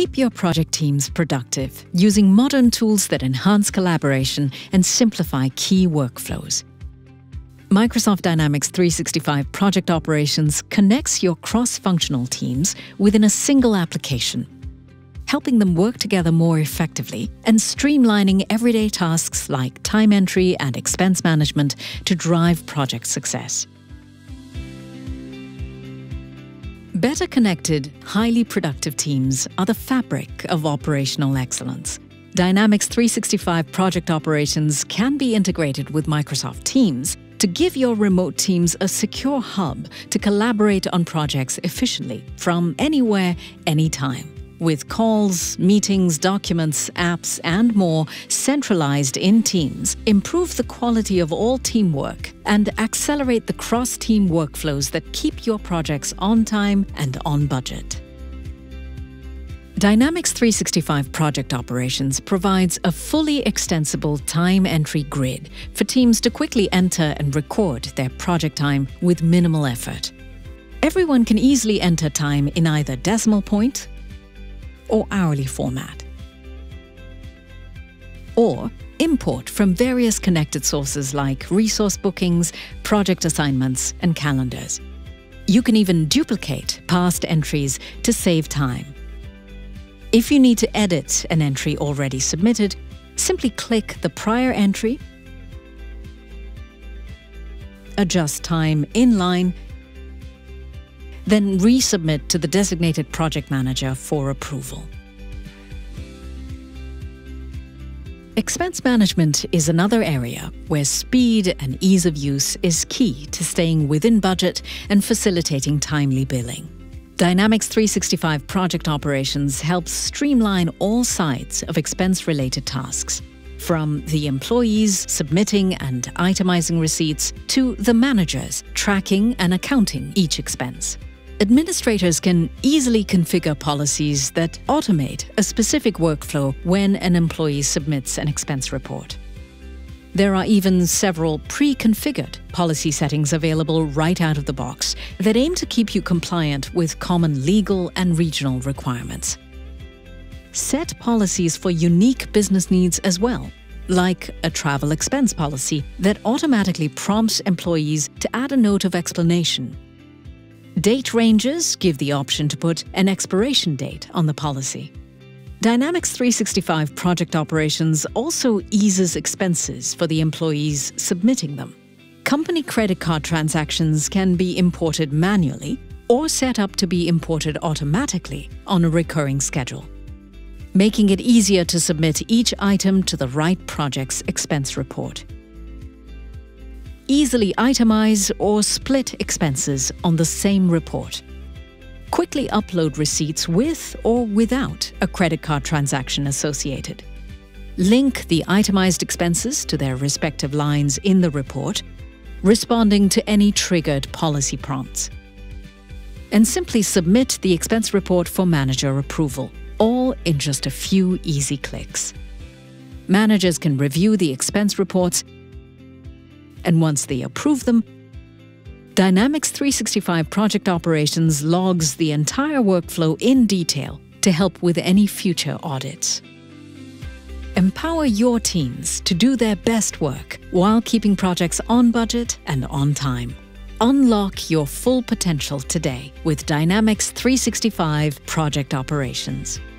Keep your project teams productive using modern tools that enhance collaboration and simplify key workflows. Microsoft Dynamics 365 Project Operations connects your cross-functional teams within a single application, helping them work together more effectively and streamlining everyday tasks like time entry and expense management to drive project success. Better connected, highly productive teams are the fabric of operational excellence. Dynamics 365 Project Operations can be integrated with Microsoft Teams to give your remote teams a secure hub to collaborate on projects efficiently from anywhere, anytime. With calls, meetings, documents, apps, and more centralized in Teams, improve the quality of all teamwork and accelerate the cross-team workflows that keep your projects on time and on budget. Dynamics 365 Project Operations provides a fully extensible time entry grid for teams to quickly enter and record their project time with minimal effort. Everyone can easily enter time in either decimal point or hourly format, or import from various connected sources like resource bookings, project assignments, and calendars. You can even duplicate past entries to save time. If you need to edit an entry already submitted, simply click the prior entry, adjust time in line, then resubmit to the designated project manager for approval. Expense management is another area where speed and ease of use is key to staying within budget and facilitating timely billing. Dynamics 365 Project Operations helps streamline all sides of expense-related tasks, from the employees submitting and itemizing receipts to the managers tracking and accounting each expense. Administrators can easily configure policies that automate a specific workflow when an employee submits an expense report. There are even several pre-configured policy settings available right out of the box that aim to keep you compliant with common legal and regional requirements. Set policies for unique business needs as well, like a travel expense policy that automatically prompts employees to add a note of explanation. Date ranges give the option to put an expiration date on the policy. Dynamics 365 Project Operations also eases expenses for the employees submitting them. Company credit card transactions can be imported manually or set up to be imported automatically on a recurring schedule, making it easier to submit each item to the right project's expense report. Easily itemize or split expenses on the same report. Quickly upload receipts with or without a credit card transaction associated. Link the itemized expenses to their respective lines in the report, responding to any triggered policy prompts. And simply submit the expense report for manager approval, all in just a few easy clicks. Managers can review the expense reports, and once they approve them, Dynamics 365 Project Operations logs the entire workflow in detail to help with any future audits. Empower your teams to do their best work while keeping projects on budget and on time. Unlock your full potential today with Dynamics 365 Project Operations.